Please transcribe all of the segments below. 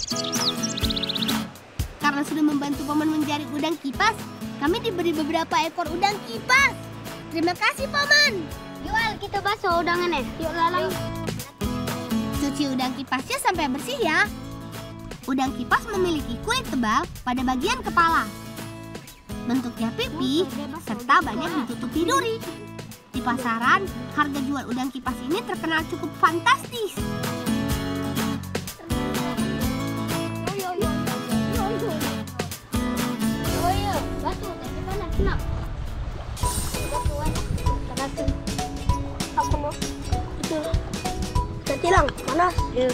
Karena sudah membantu Paman mencari udang kipas, kami diberi beberapa ekor udang kipas. Terima kasih, Paman. Yuk, Al, kita basuh udangannya. Yuk, Lalang. Cuci udang kipasnya sampai bersih ya. Udang kipas memiliki kulit tebal pada bagian kepala. Bentuknya pipi, serta banyak ditutupi duri. Di pasaran, harga jual udang kipas ini terkenal cukup fantastis. Basuh, tapi panas, kenapa? Aku mau itu kecilang panas.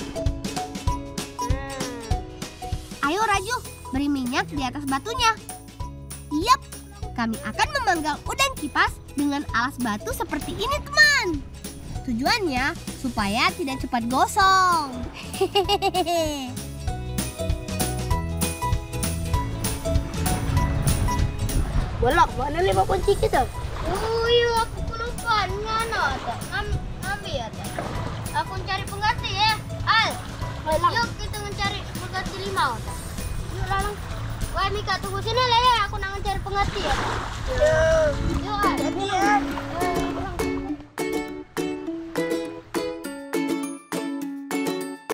Ayo Raju, beri minyak di atas batunya. Yap, kami akan memanggang udang kipas dengan alas batu seperti ini, teman. Tujuannya supaya tidak cepat gosong. Hehehe. Bolak, mana lima kunci kita? Oh iya, aku kelupaan. Ngana, ngambil ya, aku cari pengganti ya. Al, yuk kita mencari pengganti 5. Yuk, Lalang. Wah, Mika, tunggu sini lah ya. Aku nak mencari